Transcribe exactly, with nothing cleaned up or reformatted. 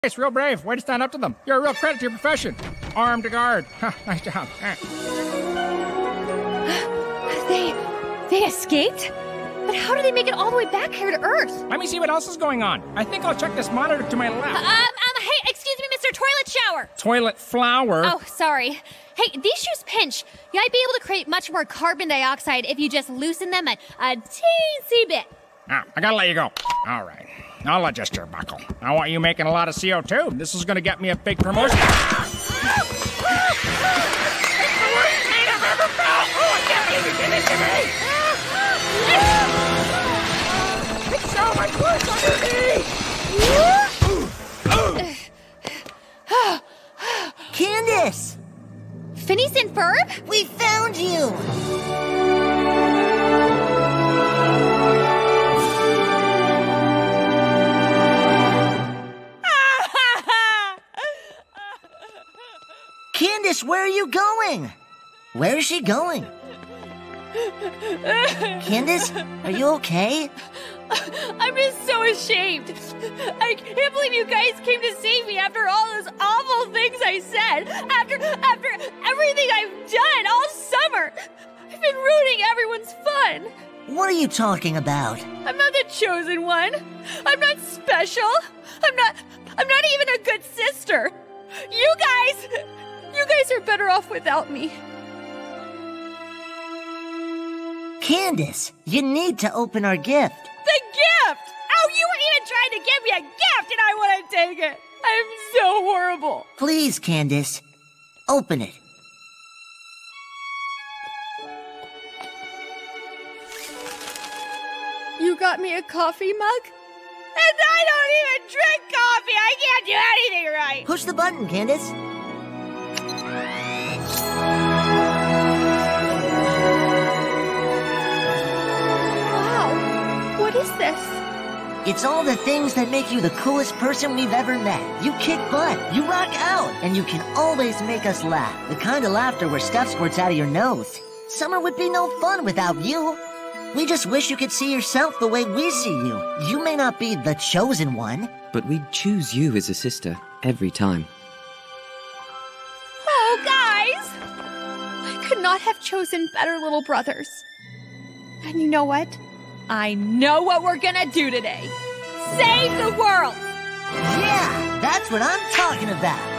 It's real brave. Way to stand up to them. You're a real credit to your profession. Armed to guard. Nice job. They... they escaped? But how did they make it all the way back here to Earth? Let me see what else is going on. I think I'll check this monitor to my left. Um, um, hey, excuse me, Mister Toilet Shower. Toilet flower? Oh, sorry. Hey, these shoes pinch. You might be able to create much more carbon dioxide if you just loosen them a, a teensy bit. Ah, I gotta let you go. All right. I'll adjust your buckle. I want you making a lot of C O two. This is gonna get me a big promotion. It's the worst pain I've ever felt! Oh, I can't believe you did this to me! It's so much worse underneath! Candace! Phineas and Ferb? We found you! Candace, where are you going? Where is she going? Candace, are you okay? I'm just so ashamed. I can't believe you guys came to save me after all those awful things I said. After after everything I've done all summer. I've been ruining everyone's fun. What are you talking about? I'm not the chosen one. I'm not special. I'm not I'm not even a good sister. You guys You guys are better off without me. Candace, you need to open our gift. The gift! Oh, you were even trying to give me a gift and I wouldn't take it. I'm so horrible. Please, Candace, open it. You got me a coffee mug? And I don't even drink coffee! I can't do anything right! Push the button, Candace. What is this? It's all the things that make you the coolest person we've ever met. You kick butt, you rock out, and you can always make us laugh. The kind of laughter where stuff squirts out of your nose. Summer would be no fun without you. We just wish you could see yourself the way we see you. You may not be the chosen one, but we'd choose you as a sister every time. Oh, guys! I could not have chosen better little brothers. And you know what? I know what we're gonna do today. Save the world! Yeah, that's what I'm talking about.